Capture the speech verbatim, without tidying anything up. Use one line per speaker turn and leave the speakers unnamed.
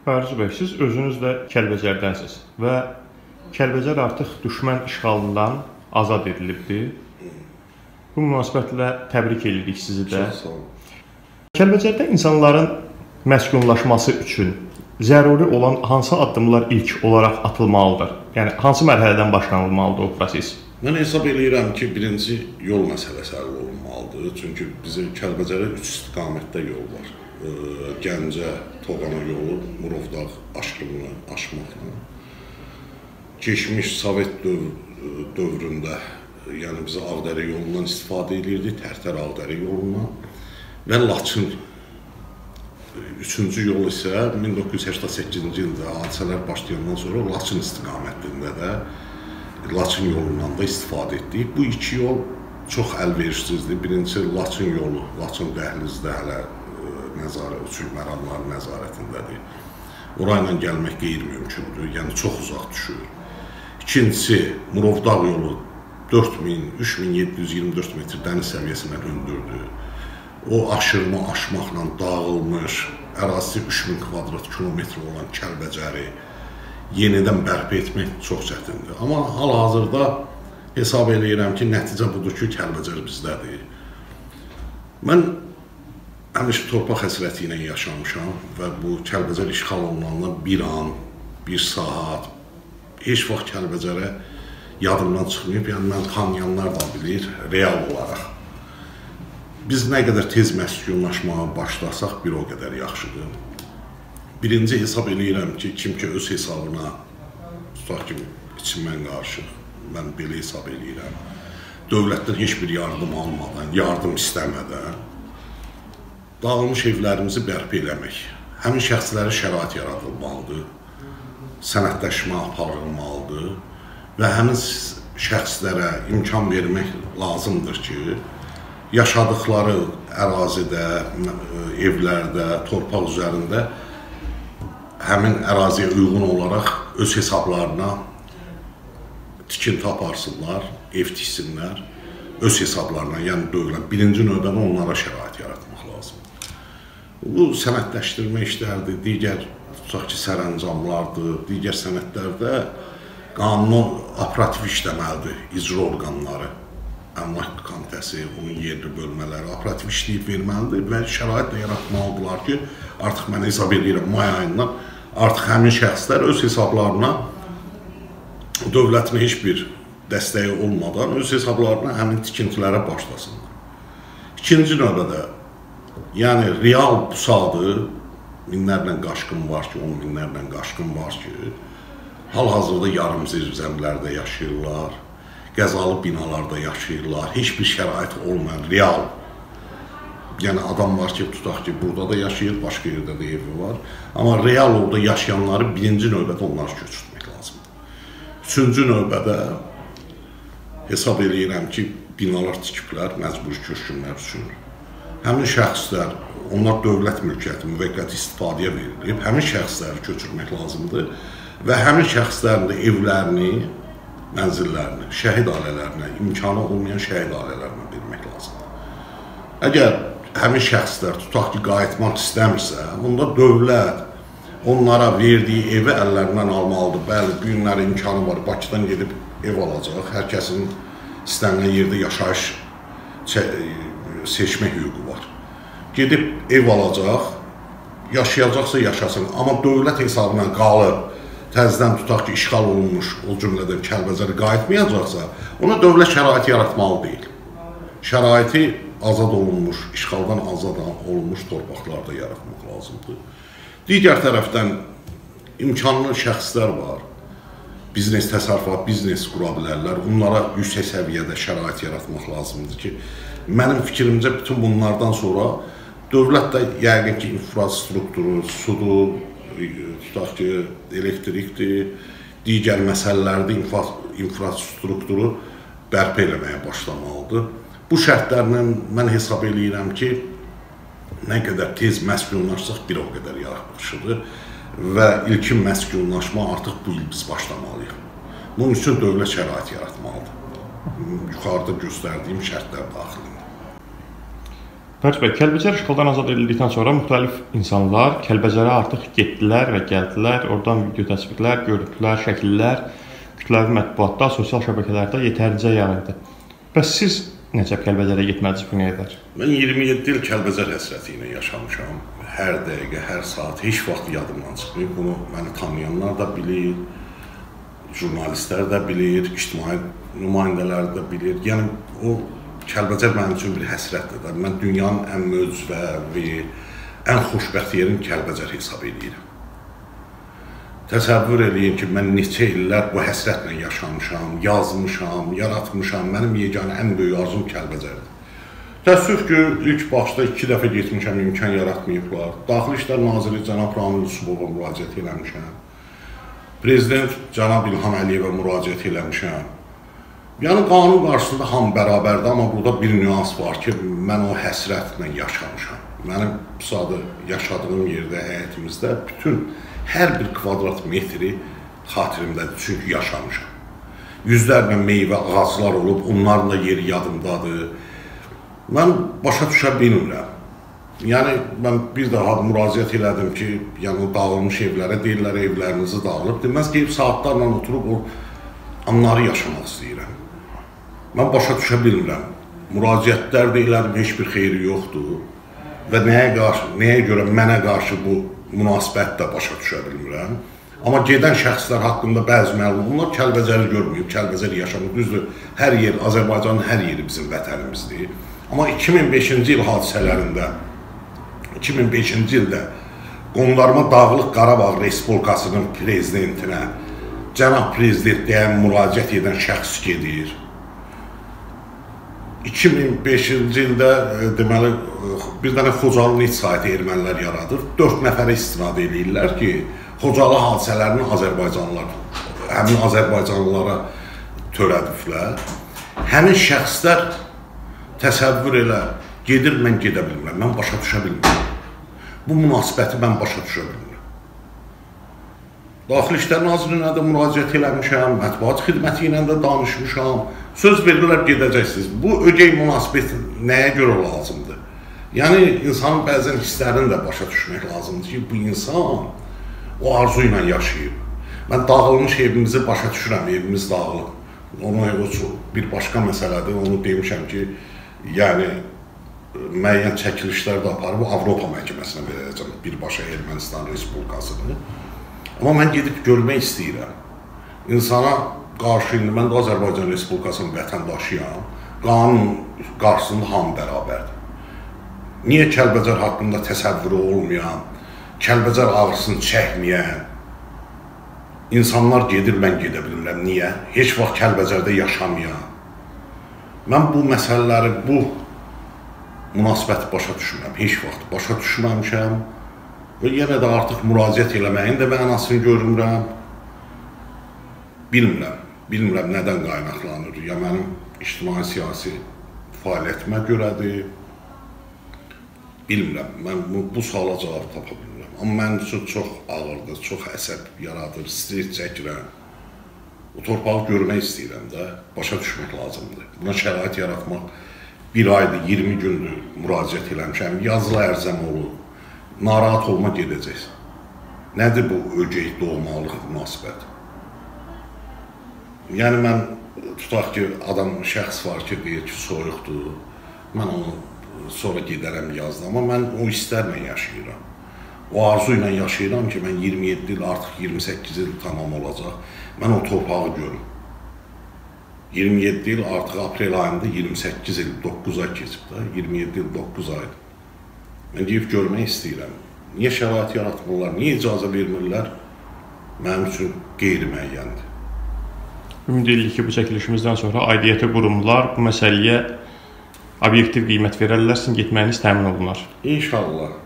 Fərzi bəy, siz özünüz də Kəlbəcərdənsiz və Kəlbəcər artıq düşmən işğalından azad edilibdir. Bu münasibətlə təbrik edirik sizi də.
Çox sağ olun.
Kəlbəcərdə insanların məskunlaşması üçün zəruri olan hansı addımlar ilk olaraq atılmalıdır? Yəni, hansı mərhələdən başlanılmalıdır o proses?
Mən hesab edirəm ki, birinci yol məsələsi həll olunmalıdır. Çünki bizim Kəlbəcərə üç istiqamətdə yol var. Gəncə, Toğana yolu, Murovdağ aşırımını aşmaqla. Keçmiş Sovet dövr, dövründə, yəni biz Ağdərə yolundan istifadə edirdik, Tərtər-Ağdərə yolundan və Laçın. Üçüncü yol isə min doqquz yüz səksən səkkizinci ildə hadisələr başlayandan sonra Laçın istiqamətində də Laçın yolundan da istifadə etdik. Bu iki yol çox əlverişsizdir. Birincisi Laçın yolu, Laçın dəhlizdə hələ nəzarət, uçuş məramları nəzarətindədir. Orayla gəlmək qeyri-mümkündür, yəni çox uzaq düşür. İkincisi, Murovdağ yolu dörd min, üç min yeddi yüz iyirmi dörd metr dəniz səviyyəsindən hündürdür. O aşırımı aşmaqla dağılmış, ərazisi üç min kvadrat kilometr olan Kəlbəcəri yenidən bərpa etmək çox çətindir. Amma hal-hazırda hesab edirəm ki, nəticə budur ki, Kəlbəcər bizdədir. Mən həmişə torpaq həsrəti ilə yaşamışam və bu Kəlbəcər işğal olunandan bir an, bir saat, heç vaxt Kəlbəcərə yadımdan çıxmayıb. Yəni, mən tanıyanlar da bilir, real olaraq. Biz nə qədər tez məskunlaşmağa başlasaq, bir o qədər yaxşıdır. Birinci hesab edirəm ki, kim ki öz hesabına, tutaq ki, içimdən qarşı, mən belə hesab edirəm, dövlətdən heç bir yardım almadan, yardım istəmədən, dağılmış evlərimizi bərpa eləmək, həmin şəxslərə şərait yaradılmalıdır, sənədləşmə aparılmalıdır və həmin şəxslərə imkan vermək lazımdır ki, yaşadıkları ərazidə, evlərdə, torpaq üzərində həmin əraziyə uyğun olaraq öz hesablarına tikinti aparsınlar, ev tiksinlər, öz hesablarına, yəni dövlət, birinci növbədə onlara şərait yaratmaq lazımdır. Bu sənədləşdirmə işlərdir, digər tutaq ki, sərəncamlardır, digər sənədlərdə qanun operativ işləməlidir, icra orqanları, əmlak komitəsi, onun yerli bölmələri operativ işləyib verməlidir və şərait də yaratmalıdırlar ki, artıq mən hesab edirəm, may ayından artıq həmin şəxslər öz hesablarına dövlətin heç bir dəstəyi olmadan öz hesablarına həmin tikintilərə başlasınlar. İkinci növbədə, yəni real bu sadə minlərlə qaşqın var ki, on minlərlə qaşqın var ki, hal-hazırda yarım zirzəmilərdə yaşayırlar, qəzalı binalarda yaşayırlar, heç bir şərait olmayan, real. Yəni adam var ki, tutaq ki, burada da yaşayır, başqa yerdə də evi var. Amma real orada yaşayanları birinci növbədə onları köçürtmək lazımdır. Üçüncü növbədə hesab edirəm ki, binalar tikiblər, məcburi köçkünlər üçün. Həmin şəxslər, onlar dövlət mülkiyyəti, müvəqqəti istifadəyə verilib, həmin şəxsləri köçürmək lazımdır və həmin şəxslərin də evlərini, mənzillərini, şəhid ailələrinə, imkanı olmayan şəhid ailələrinə vermək lazımdır. Əgər həmin şəxslər tutaq ki, qayıtmaq istəmirsə, onda dövlət onlara verdiyi evi əllərindən almalıdır. Bəli, bu günlər imkanı var, Bakıdan gedib ev alacaq, hər kəsin istənilən yerdə yaşayış seçmə hüququ var. Gedib ev alacaq, yaşayacaqsa yaşasın, amma dövlət hesabına qalıb, təzədən tutaq ki, işğal olunmuş, o cümlədən Kəlbəcərə qayıtmayacaqsa, ona dövlət şəraiti yaratmalı deyil. Şəraiti azad olunmuş, işğaldan azad olunmuş torpaqlarda yaratmaq lazımdır. Digər tərəfdən imkanlı şəxslər var, biznes, təsərrüfat, biznes qura bilərlər, onlara yüksək səviyyədə şərait yaratmaq lazımdır ki, mənim fikrimcə bütün bunlardan sonra dövlət də yəqin ki, infrastrukturu, sudur, tutaq ki, elektrikdir, digər məsələlərdə infrastrukturu bərpa eləməyə başlamalıdır. Bu şərtlərlə mən hesab edirəm ki, nə qədər tez məskunlaşsaq, bir o qədər yaxşıdır və ilkin məskunlaşma artıq bu il biz başlamalıyıq. Bunun üçün dövlət şərait yaratmalıdır. Yuxarıda göstərdiyim şərtlər daxilində.
Fəriz bəy, Kəlbəcər işğaldan azad edildikdən sonra müxtəlif insanlar Kəlbəcərə artıq getdilər və gəldilər. Oradan video təsvirlər, görüntülər, şəkillər kütləvi mətbuatda, sosial şəbəkələrdə yetərincə yayıldı. Bəs siz necə Kəlbəcərə getmədiniz bu qədər?
Mən iyirmi yeddi il Kəlbəcər həsrəti ilə yaşamışam. Hər dəqiqə, hər saat, heç vaxt yadımdan çıxmayıb. Bunu məni tanıyanlar da bilir, jurnalistlər də bilir, ictimai nümayəndələr də bilir. Yəni o Kəlbəcər mənim üçün bir həsrətdir. Mən dünyanın ən möcüzəvi, ən xoşbəxt yerini Kəlbəcər hesab edirəm. Təsəvvür eləyin ki, mən neçə illər bu həsrətlə yaşamışam, yazmışam, yaratmışam. Mənim yeganə ən böyük arzum Kəlbəcərdir. Təəssüf ki, ilk başda iki dəfə getmişəm, imkan yaratmayıblar. Daxili İşlər Naziri cənab Ramil Yusubova müraciət eləmişəm. Prezident cənab İlham Əliyevə müraciət eləmişəm. Yəni, qanun qarşısında hamı bərabərdir, amma burada bir nüans var ki, mən o həsrətlə yaşamışam. Mənim sadə yaşadığım yerdə, həyətimizdə bütün hər bir kvadrat metri xatirimdədir, çünki yaşamışam. Yüzlərlə meyvə ağaclar olub, onların da yeri yadımdadır. Mən başa düşə bilmirəm. Yəni, mən bir daha müraciət elədim ki, yəni, dağılmış evlərə deyirlər, evlərinizi dağılıb. Deməz ki, saatlarla oturub o anları yaşamaq istəyirəm. Mən başa düşə bilmirəm. Müraciətlər də elədim, heç bir xeyri yoxdur. Və nəyə qarşı, nəyə görə mənə qarşı bu münasibət də başa düşə bilmirəm. Amma gedən şəxslər haqqında bəzi məlumatlar Kəlbəcəri görməyib, Kəlbəcəri yaşamır. Düzdür, hər yer, Azərbaycanın hər yeri bizim vətənimizdir. Amma iki min beşinci il hadisələrində, iki min beşinci ildə qondarma Dağlıq Qarabağ Respublikasının prezidentinə cənab prezident deyən müraciət edən şəxs gedir. iki min beşinci ildə deməli bir dənə Xocalı neft saytı ermənilər yaradır. Dörd nəfərə istinad edirlər ki, Xocalı hadisələrini Azərbaycanlılar, həmin Azərbaycanlılara törədiblər. Həmin şəxslər təsəvvür elə, gedir, mən gedə bilmirəm, mən başa düşə bilmirəm. Bu münasibəti mən başa düşə bilmirəm. Daxili İşlər Nazirinə də müraciət eləmişəm, mətbuat xidməti ilə də danışmışam. Söz verirlər, gedəcəksiniz. Bu ögey münasibət nəyə görə lazımdır? Yəni, insanın bəzən hisslərini də başa düşmək lazımdır ki, bu insan o arzu ilə yaşayıb. Mən dağılmış evimizi başa düşürəm, evimiz dağılıb. Onu bir başqa məsələdir, onu demişəm ki, yəni, müəyyən çəkilişlər də aparıb, Avropa məhkəməsinə verəcəm, birbaşa Ermənistan Respublikasını. Amma mən gedib görmək istəyirəm. İnsana qarşı, indi mən də Azərbaycan Respublikasının vətəndaşıyam, qanun qarşısında hamı bərabərdir. Niyə Kəlbəcər haqqında təsəvvürü olmayan, Kəlbəcər ağrısını çəkməyən insanlar gedir, mən gedə bilmirəm. Niyə? Heç vaxt Kəlbəcərdə yaşamayan. Mən bu məsələləri, bu münasibəti başa düşmürəm, heç vaxt başa düşməmişəm. Və yenə də artıq müraciət eləməyin də mənasını görmürəm. Bilmirəm, bilmirəm nədən qaynaqlanır. Ya mənim ictimai-siyasi fəaliyyətimə görədir. Bilmirəm, mən bu suala cavab tapa bilmirəm. Amma mənim üçün çox ağırdır, çox əsəb yaradır, stres çəkirəm. O torpağı görmək istəyirəm də, başa düşmək lazımdır. Buna şərait yaratmaq bir aydır, iyirmi gündür müraciət eləmişəm, yazılı ərzəm olur. Narahat olma, gedəcəksən. Nədir bu ögey doğmalıq münasibət? Yəni, mən tutaq ki, adam, şəxs var ki, deyir ki, soyuqdur. Mən onu sonra gedərəm yazdım, amma mən o istərlə yaşayıram. O arzu ilə yaşayıram ki, mən iyirmi yeddi il, artıq iyirmi səkkiz il tamam olacaq. Mən o torpağı görüm. iyirmi yeddi il, artıq aprel ayında iyirmi səkkiz il, doqquz ay keçib də, iyirmi yeddi il, doqquz aydır. Mən deyib görmək istəyirəm. Niyə şərait yaratmırlar, niyə icazə vermirlər? Mənim üçün qeyri-müəyyəndir.
Ümid edirik ki, bu çəkilişimizdən sonra aidiyyəti qurumlar bu məsələyə obyektiv qiymət verərlər, sizin getməyiniz təmin olunar.
İnşallah.